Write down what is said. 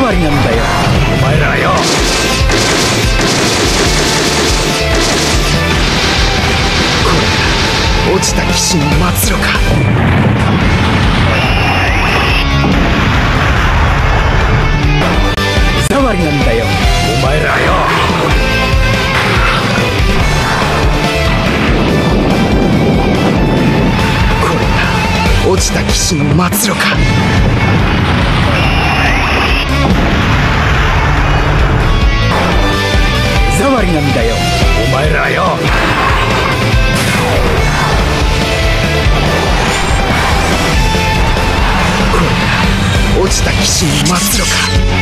障りなんだよお前らよ。これが落ちた騎士の末路か。手触りなんだよお前らよ。これが落ちた騎士の末路か。手触りなんだよお前らよ。これが落ちた騎士の末路か。